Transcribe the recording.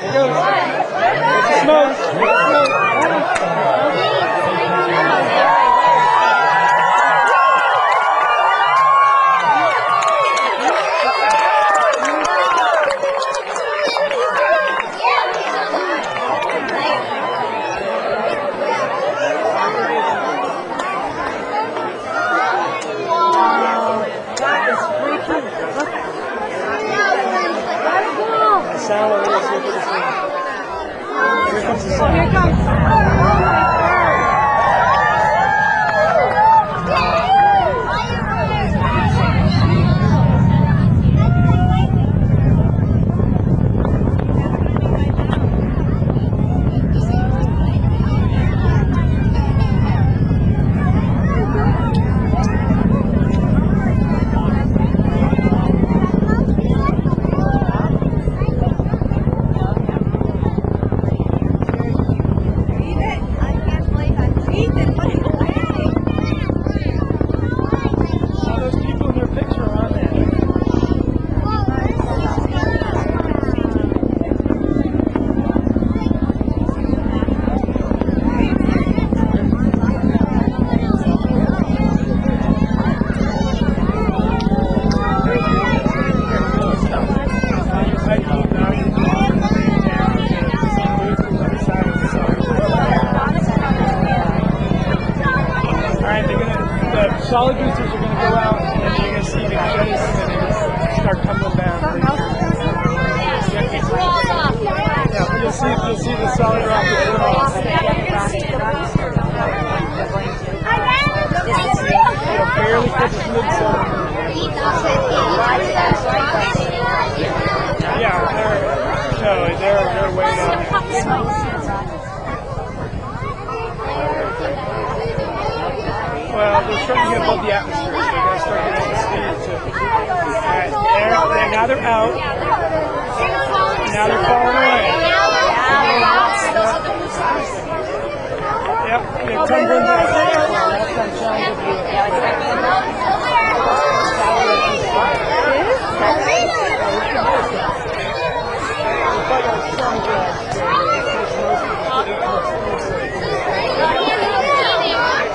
Here comes. Solid boosters are going to go out, and then you're going to see the jets and then start coming down. Yeah, you'll see the solid rocket go off. It'll barely touch its mid-zone. Yeah, they're way down. Well, they're starting to get above the atmosphere, so they're going to start getting the speed too. Now they're out. Now they're falling away.